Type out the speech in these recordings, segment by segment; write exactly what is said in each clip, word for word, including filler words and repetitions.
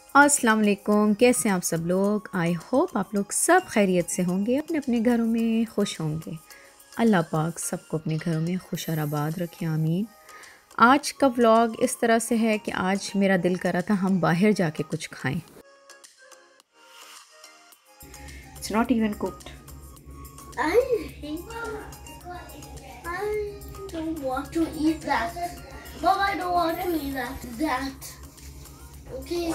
अस्सलाम वालेकुम, कैसे हैं आप सब लोग। आई होप आप लोग सब खैरियत से होंगे, अपने अपने घरों में खुश होंगे। अल्लाह पाक सबको अपने घरों में खुश और आबाद रखे, आमीन। आज का व्लॉग इस तरह से है कि आज मेरा दिल कर रहा था हम बाहर जाके कुछ खाएं। It's not even cooked. I don't want to eat that. Mom, I don't want to eat that. That. Okay.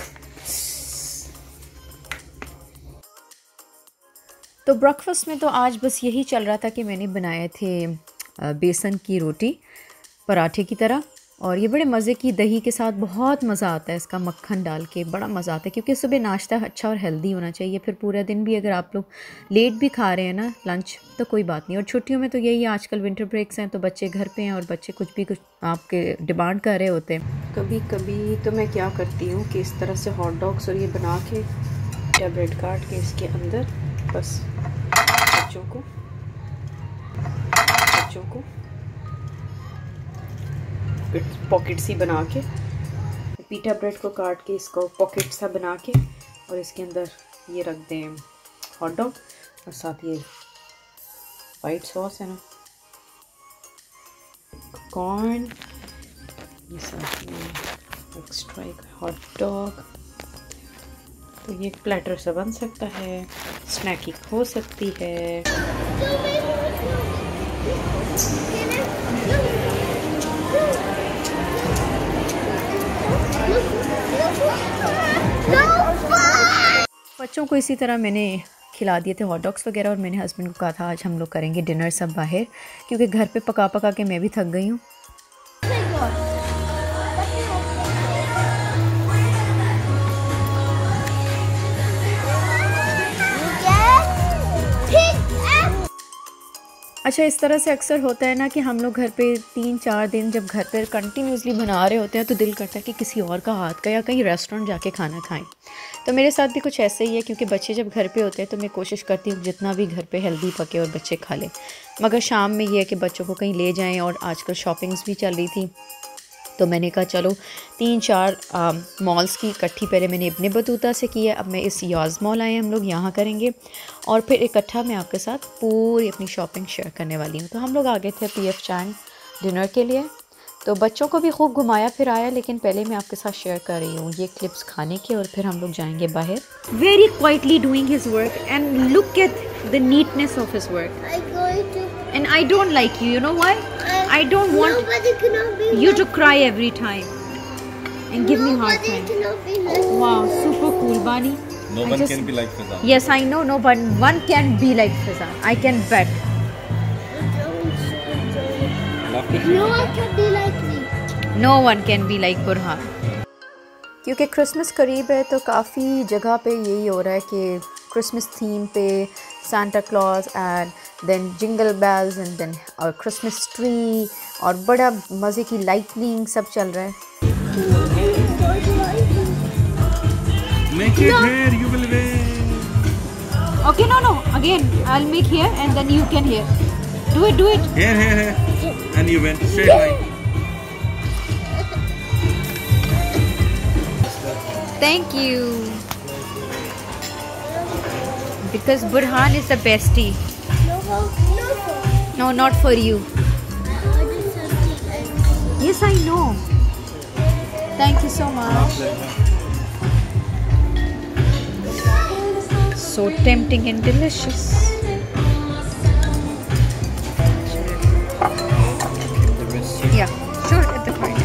तो ब्रेकफास्ट में तो आज बस यही चल रहा था कि मैंने बनाए थे बेसन की रोटी पराठे की तरह, और ये बड़े मज़े की दही के साथ बहुत मज़ा आता है, इसका मक्खन डाल के बड़ा मज़ा आता है। क्योंकि सुबह नाश्ता अच्छा और हेल्दी होना चाहिए, फिर पूरा दिन भी अगर आप लोग लेट भी खा रहे हैं ना लंच तो कोई बात नहीं। और छुट्टियों में तो यही, आजकल विंटर ब्रेक्स हैं तो बच्चे घर पे हैं और बच्चे कुछ भी कुछ आपके डिमांड कर रहे होते हैं। कभी कभी तो मैं क्या करती हूँ कि इस तरह से हॉट डॉग्स और ये बना के या ब्रेड काट के इसके अंदर बस बच्चों को बच्चों को पॉकेट सी बना के, पीटा ब्रेड को काट के इसको पॉकेट सा बना के और इसके अंदर ये रख दें हॉट डॉग, और साथ ये वाइट सॉस है ना, कॉर्न, ये साथ में एक्स्ट्रा एक हॉट डॉग। तो ये प्लेटर सा बन सकता है, स्नैकिंग हो सकती है। बच्चों को इसी तरह मैंने खिला दिए थे हॉट डॉग्स वगैरह, और मैंने हस्बैंड को कहा था आज हम लोग करेंगे डिनर सब बाहर, क्योंकि घर पे पका पका के मैं भी थक गई हूँ। अच्छा, इस तरह से अक्सर होता है ना कि हम लोग घर पे तीन चार दिन जब घर पे कंटिन्यूसली बना रहे होते हैं तो दिल करता है कि किसी और का हाथ का या कहीं रेस्टोरेंट जाके खाना खाएं। तो मेरे साथ भी कुछ ऐसे ही है, क्योंकि बच्चे जब घर पे होते हैं तो मैं कोशिश करती हूँ जितना भी घर पे हेल्दी पके और बच्चे खा लें। मगर शाम में ये है कि बच्चों को कहीं ले जाएँ, और आजकल शॉपिंग्स भी चल रही थी तो मैंने कहा चलो तीन चार मॉल्स की इकट्ठी पहले मैंने इब्ने बतूता से की है, अब मैं इस याज मॉल आए हम लोग यहाँ करेंगे, और फिर इकट्ठा मैं आपके साथ पूरी अपनी शॉपिंग शेयर करने वाली हूँ। तो हम लोग आ गए थे पीएफ चांग डिनर के लिए, तो बच्चों को भी खूब घुमाया फिर आया, लेकिन पहले मैं आपके साथ शेयर कर रही हूँ ये क्लिप्स खाने के, और फिर हम लोग जाएंगे बाहर। Very quietly doing his work and look at the neatness of his work, and I don't like you, you know why? I don't want you to cry every time and give me hard time. Wow, super cool, Bani. No one can be like Fazan. Yes, I know, no, but one can be like Fazan. I can bet. No one can be like me. No one can be like Burhan. क्योंकि Christmas करीब है तो काफ़ी जगह पे यही हो रहा है कि क्रिसमस थीम पे Santa Claus and then jingle bells and then और क्रिसमस ट्री और बड़ा मज़े की लाइटनिंग सब चल रहा है। Make it here, you will win. Okay, no, no. Again, I'll make here and then you can here. Do it, do it. Here, here, here, and you went straight line. Thank you. Because Burhan is the bestie. No, no, No, not for you. Yes, I know. Thank you so much. So tempting and delicious. Yeah, sure, at the point.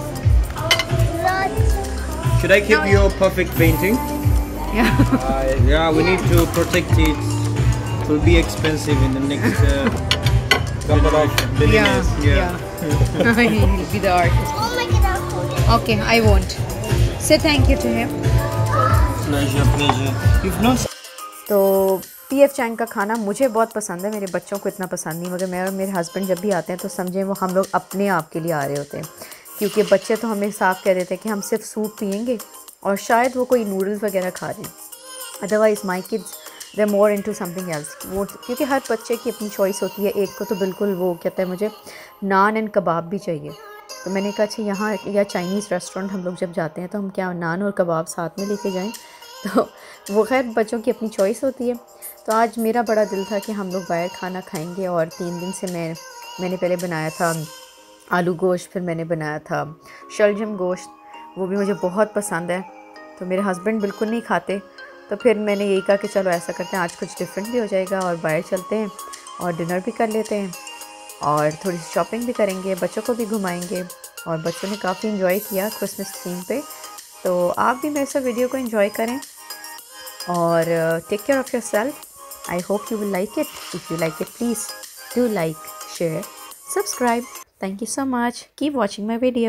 Should I keep No. your perfect painting? Yeah. Yeah, we need to protect it. It will be expensive in the next uh, couple of billionaires. Yeah. He'll be the artist. Oh my God. Okay, I won't. Say thank you to him. Pleasure, pleasure. If not. तो PF Chang का खाना मुझे बहुत पसंद है, मेरे बच्चों को इतना पसंद नहीं, मगर मैं और मेरे हस्बैंड जब भी आते हैं तो समझें वो हम लोग अपने आप के लिए आ रहे होते हैं, क्योंकि बच्चे तो हमें साफ कह देते हैं कि हम सिर्फ सूप पियेंगे और शायद वो कोई नूडल्स वगैरह खा रहे हैं। Otherwise my kids they more into something else. वो क्योंकि हर बच्चे की अपनी चॉइस होती है, एक को तो बिल्कुल वो कहता है मुझे नान एंड कबाब भी चाहिए, तो मैंने कहा अच्छा यहाँ या चाइनीज़ रेस्टोरेंट हम लोग जब जाते हैं तो हम क्या नान और कबाब साथ में लेके जाएं, तो वो खैर बच्चों की अपनी चॉइस होती है। तो आज मेरा बड़ा दिल था कि हम लोग बाहर खाना खाएंगे, और तीन दिन से मैं मैंने पहले बनाया था आलू गोश्त, फिर मैंने बनाया था शलजम गोश्त, वो भी मुझे बहुत पसंद है। तो मेरे हस्बैंड बिल्कुल नहीं खाते, तो फिर मैंने यही कहा कि चलो ऐसा करते हैं आज कुछ डिफरेंट भी हो जाएगा और बाहर चलते हैं और डिनर भी कर लेते हैं और थोड़ी सी शॉपिंग भी करेंगे, बच्चों को भी घुमाएंगे। और बच्चों ने काफ़ी इन्जॉय किया क्रिसमस थीम पे। तो आप भी मेरे साथ वीडियो को एंजॉय करें और take care of your self. I hope you will like it. If you like it please do like, share, subscribe. Thank you so much. Keep watching my video.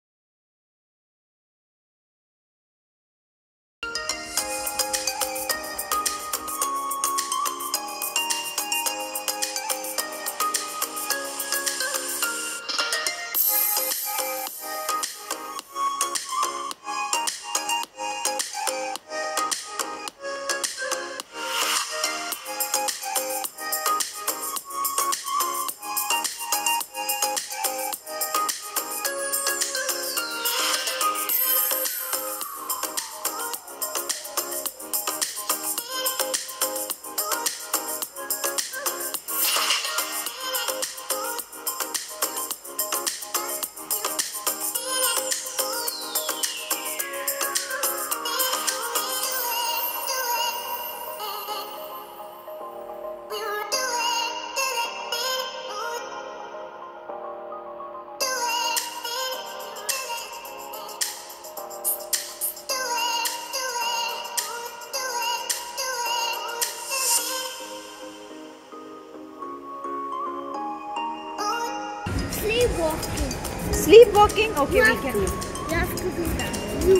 Sleepwalking. Sleepwalking? Okay, You we have can to- do. You have to do that. You.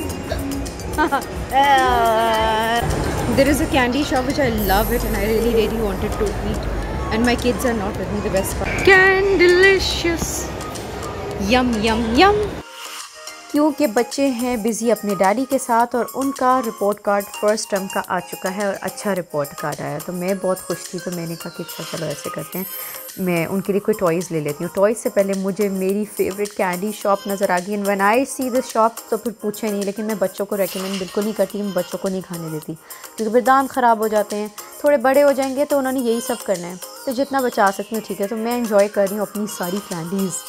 uh, there is a candy shop which I love it and I really really wanted to eat, and my kids are not with me, the best part. Candelicious. Yum yum yum. क्योंकि बच्चे हैं busy अपने daddy के साथ और उनका report card first term का आ चुका है और अच्छा रिपोर्ट कार्ड आया, तो मैं बहुत खुश थी। तो मैंने कहा कि अच्छा चलो ऐसे करते हैं, मैं उनके लिए कोई टॉयज़ ले लेती हूँ। टॉयज़ से पहले मुझे मेरी फेवरेट कैंडी शॉप नज़र आ गई, and when I see this shop तो फिर पूछे नहीं। लेकिन मैं बच्चों को रेकमेंड बिल्कुल नहीं करती, मैं बच्चों को नहीं खाने देती क्योंकि फिर दांत ख़राब हो जाते हैं। थोड़े बड़े हो जाएंगे तो उन्होंने यही सब करना है, तो जितना बचा सकती हूँ ठीक है। तो मैं इन्जॉय कर रही हूँ अपनी सारी candies.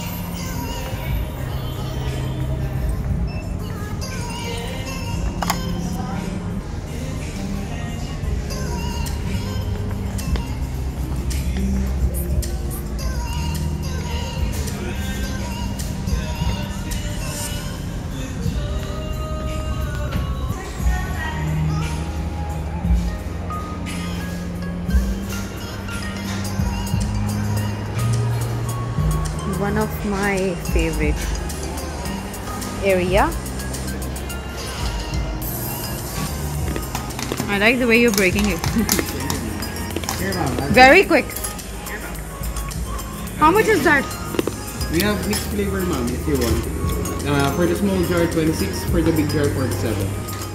One of my favorite area. I like the way you're breaking it. Very quick. How much is that? We have mixed flavor, ma'am, if you want. Uh, for the small jar, twenty-six. For the big jar, forty-seven.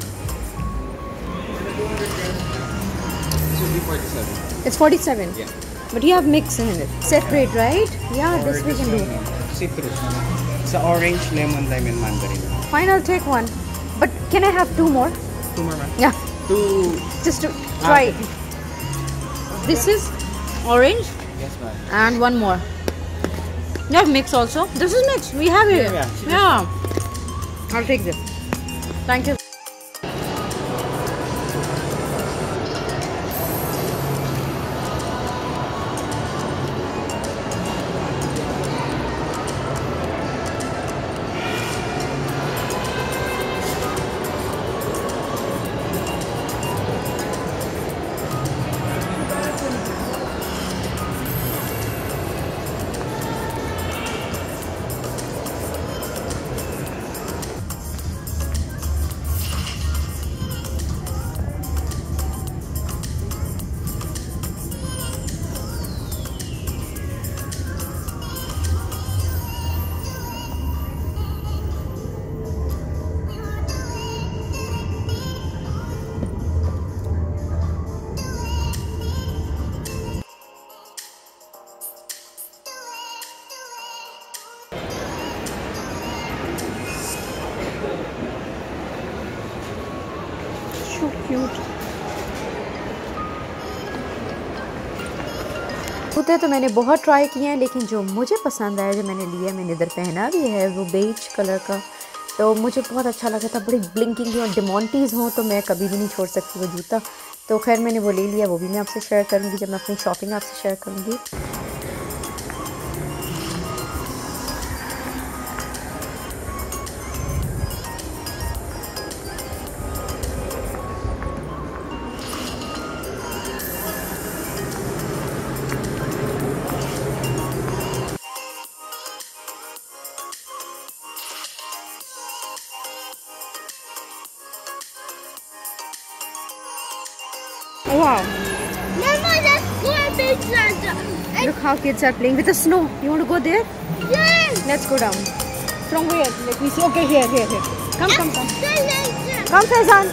This will be forty-seven. It's forty-seven. Yeah. But you have mix in it. Separate, right? Yeah, Or this we can do. one, citrus. It's a orange, lemon, lime, and mandarin. Fine, I'll take one. But can I have two more? Two more, ma'am. Yeah, Two. just to try. Ah, This is orange Yes, ma'am. and one more. You have mix also? This is mix. We have it. Yeah, yeah. Yeah. I'll take this. Thank you. so cute. जूते तो मैंने बहुत try किए हैं, लेकिन जो मुझे पसंद आया, जो मैंने लिया, मैंने इधर पहना भी है, वो बेज कलर का, तो मुझे बहुत अच्छा लगा था। बड़ी ब्लिंकिंग और डिमोंटीज़ हों तो मैं कभी भी नहीं छोड़ सकती वो जूता। तो खैर मैंने वो ले लिया, वो भी मैं आपसे शेयर करूँगी जब मैं अपनी शॉपिंग आपसे शेयर करूँगी। Wow, Mama, let's go to Beach Santa. look how kids are playing with the snow. You want to go there? Yes. Let's go down. From where? Let me see. Okay, here, here, here. Come, come, come. Escalator. Come, Faizan.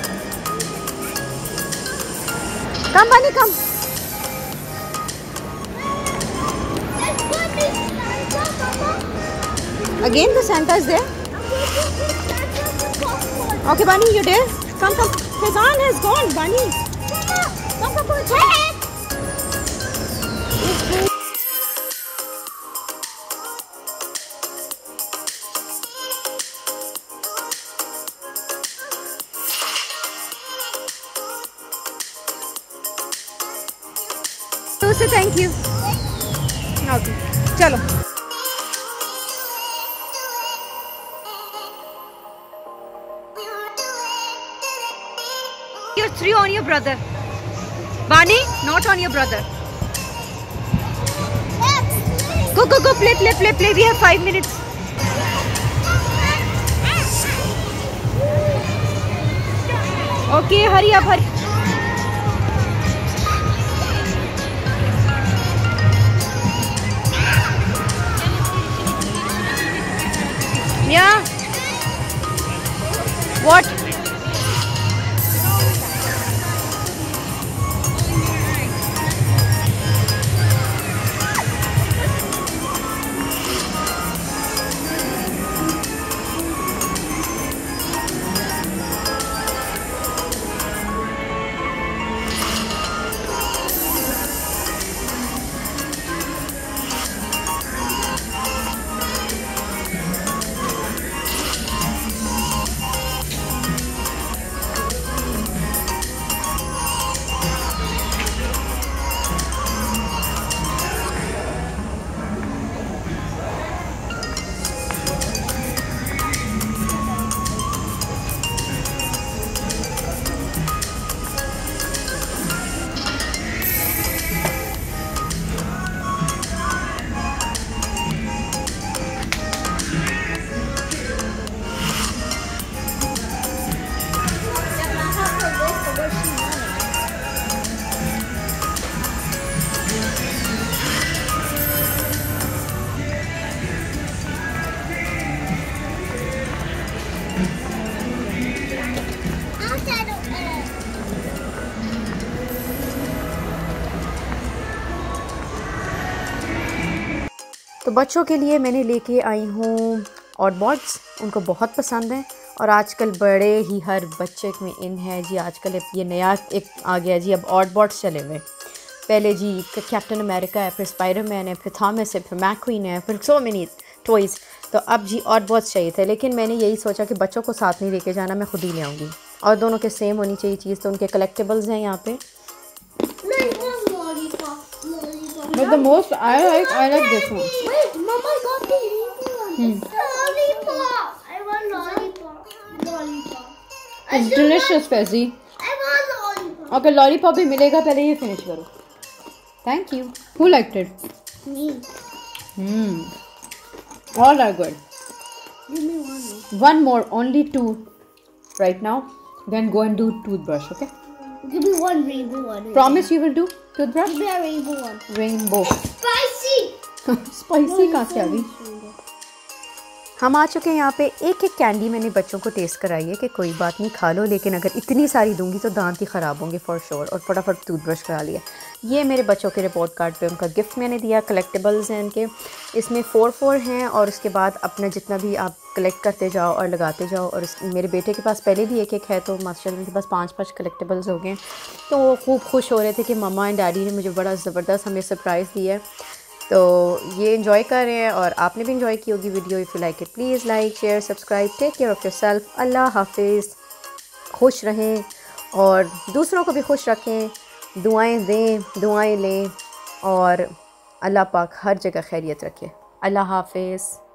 Come, Bunny, come. Let's go to Beach Santa, Mama. Again, the Santa is there. I'm going to Beach Santa for popcorn. Okay, Bunny, you there? Come, come. Faizan has gone, Bunny. Mama, come, come, come. Hey. तो से thank you. Okay चलो। You're three on your brother. Bani, not on your brother. Go, go, go, play, play, play, play. We have five minutes. Okay, hurry up, hurry. Yeah. What? तो बच्चों के लिए मैंने लेके आई हूँ ऑडबॉट्स, उनको बहुत पसंद है और आजकल बड़े ही हर बच्चे में इन है जी। आजकल ये नया एक आ गया जी, अब ऑडबॉट्स चले हुए। पहले जी कैप्टन अमेरिका है, फिर स्पाइडरमैन है, फिर थॉमस है, फिर मैक्वीन है, फिर सो मेनी टॉयज़। तो अब जी ऑडबॉट्स चाहिए थे, लेकिन मैंने यही सोचा कि बच्चों को साथ नहीं लेके जाना, मैं खुद ही ले आऊँगी और दोनों के सेम होनी चाहिए चीज़। तो उनके कलेक्टिबल्स हैं यहाँ पे। But the most I like, I like this one. Wait, Mama got the easy one. Hmm. It's the lollipop. I want lollipop. Lollipop. I It's still delicious, Fezzi. Want, I want lollipop. Okay, lollipop भी मिलेगा, पहले ये finish करो। Thank you. Who liked it? Me. Hmm. All are good. Give me one more. One more, only two right now. Then go and do toothbrush, okay? Give me one rainbow one. Promise you will do toothbrush? Give me a rainbow one. Rainbow. Spicy. Spicy कहाँ से आ गई? हम आ चुके हैं यहाँ पे। एक एक कैंडी मैंने बच्चों को टेस्ट कराई है कि कोई बात नहीं खा लो, लेकिन अगर इतनी सारी दूंगी तो दांत ही ख़राब होंगे फॉर श्योर। और फटाफट टूथब्रश करा लिया। ये मेरे बच्चों के रिपोर्ट कार्ड पे उनका गिफ्ट मैंने दिया। कलेक्टिबल्स हैं इनके, इसमें फ़ोर फोर हैं और उसके बाद अपना जितना भी आप कलेक्ट करते जाओ और लगाते जाओ। और उस मेरे बेटे के पास पहले भी एक एक है, तो माशाल्लाह उनके पास पांच पांच कलेक्टेबल्स हो गए। तो वो खूब खुश हो रहे थे कि मम्मा एंड डैडी ने मुझे बड़ा ज़बरदस्त हमें सरप्राइज़ दिया है। तो ये इन्जॉय कर रहे हैं और आपने भी इन्जॉय की होगी video. If you like it please like share subscribe. Take care of yourself. अल्लाह हाफिज़। खुश रहें और दूसरों को भी खुश रखें। दुआएं दें, दुआएं लें और अल्लाह पाक हर जगह खैरियत रखे। अल्लाह हाफिज़।